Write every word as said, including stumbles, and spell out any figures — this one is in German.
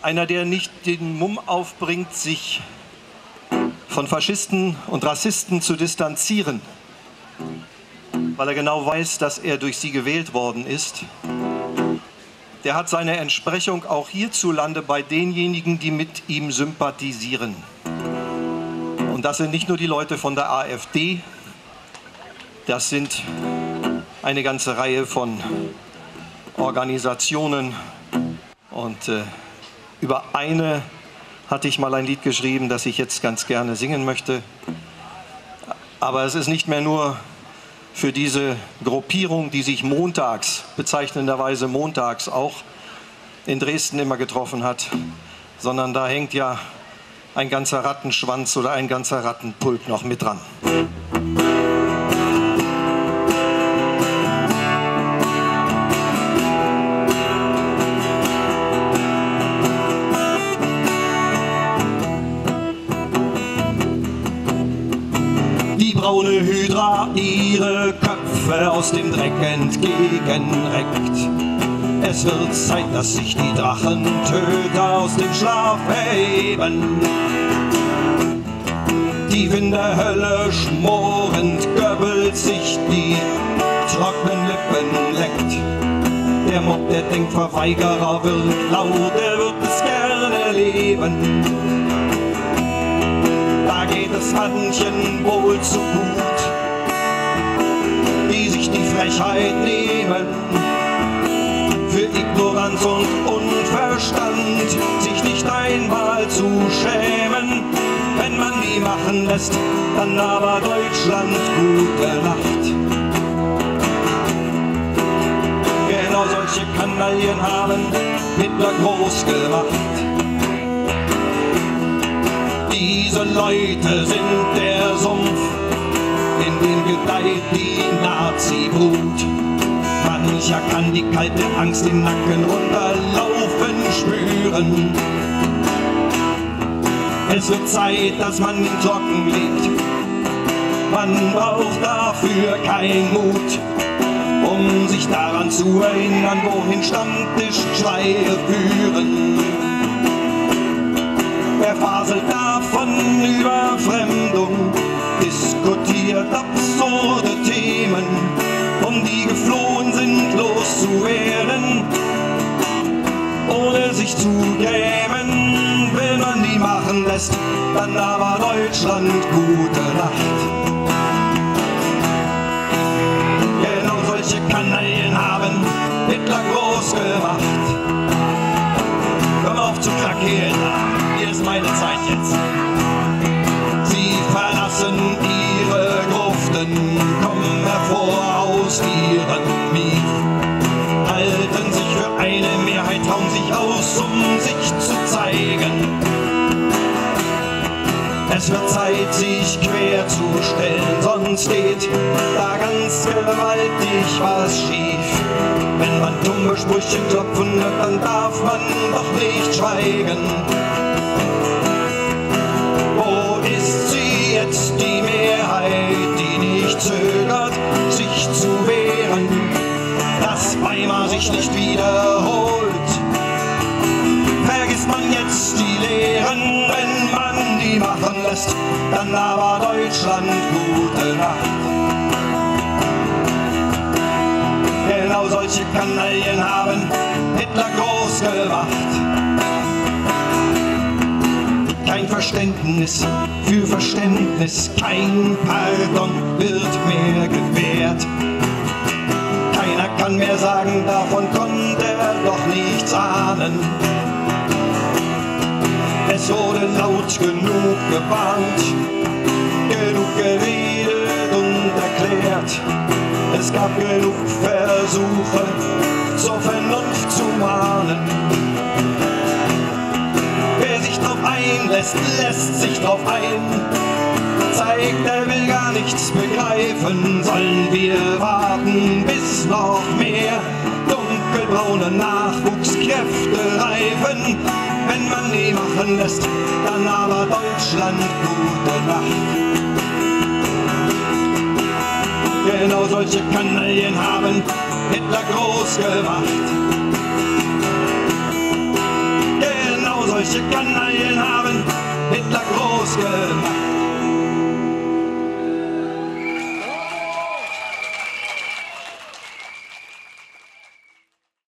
Einer, der nicht den Mumm aufbringt, sich von Faschisten und Rassisten zu distanzieren, weil er genau weiß, dass er durch sie gewählt worden ist. Der hat seine Entsprechung auch hierzulande bei denjenigen, die mit ihm sympathisieren. Und das sind nicht nur die Leute von der AfD, das sind eine ganze Reihe von Organisationen. Und äh, über eine hatte ich mal ein Lied geschrieben, das ich jetzt ganz gerne singen möchte. Aber es ist nicht mehr nur für diese Gruppierung, die sich montags, bezeichnenderweise montags auch in Dresden immer getroffen hat, sondern da hängt ja ein ganzer Rattenschwanz oder ein ganzer Rattenpulk noch mit dran. Die braune Hydra ihre Köpfe aus dem Dreck entgegenreckt. Es wird Zeit, dass sich die Drachentöter aus dem Schlaf erheben. Tief in der Hölle schmorend Goebbels sich die trockenen Lippen leckt. Der Mob, der Denkverweigerer wird laut, der wird es gerne erleben. Da geht es manchen wohl zu gut, die sich die Frechheit nehmen, für Ignoranz und Unverstand sich nicht einmal zu schämen. Wenn man die machen lässt, dann aber Deutschland gute Nacht. Genau solche Kanaillen haben Hitler groß gemacht. Diese Leute sind der Sumpf, in dem gedeiht die Nazi-Brut. Mancher kann die kalte Angst im Nacken runterlaufen spüren. Es wird Zeit, dass man ihn trocken legt. Man braucht dafür keinen Mut, um sich daran zu erinnern, wohin Stammtischschreie führen. Er faselt davon Überfremdung, diskutiert absurde Themen, um die geflohen sind loszuwerden, ohne sich zu grämen. Wenn man die machen lässt, dann aber Deutschland gute Nacht. Genau solche Kanaillen haben Hitler groß gemacht. Komm auf zu krakeelen, hier ist meine Zeit jetzt. Sie verlassen ihre Gruften, kommen hervor aus ihren Mief, halten sich für eine Mehrheit, hauen sich aus, um sich zu zeigen. Es wird Zeit, sich quer zu stellen, sonst geht da ganz gewaltig was schief. Wenn man dumme Sprüche klopfen hört, dann darf man doch nicht schweigen. Wo ist sie jetzt, die Mehrheit, die nicht zögert, sich zu wehren, dass Weimar sich nicht wiederholt? Vergisst man jetzt die Lehren, wenn man die machen lässt, dann aber Deutschland gute Nacht. Genau solche Kanaillen haben Hitler groß gemacht. Kein Verständnis für Verständnis, kein Pardon wird mehr gewährt. Keiner kann mehr sagen, davon konnte er doch nichts ahnen. Es wurde laut genug gewarnt, genug geredet und erklärt. Es gab genug Versuche, zur Vernunft zu mahnen. Wer sich drauf einlässt, lässt sich drauf ein. Zeigt, er will gar nichts begreifen. Sollen wir warten, bis noch mehr dunkelbraune Nachwuchskräfte reifen? Wenn man die machen lässt, dann aber Deutschland gute Nacht. Genau solche Kanaillen haben Hitler groß gemacht. Genau solche Kanaillen haben Hitler groß gemacht.